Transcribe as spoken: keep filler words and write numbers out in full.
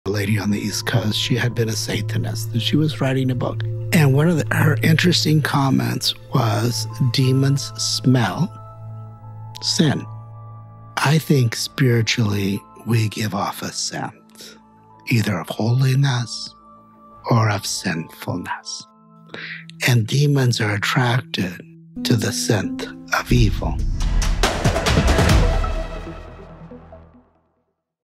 A lady on the East Coast, she had been a Satanist, and she was writing a book. And one of the, her interesting comments was, demons smell sin. I think spiritually we give off a scent, either of holiness or of sinfulness. And demons are attracted to the scent of evil.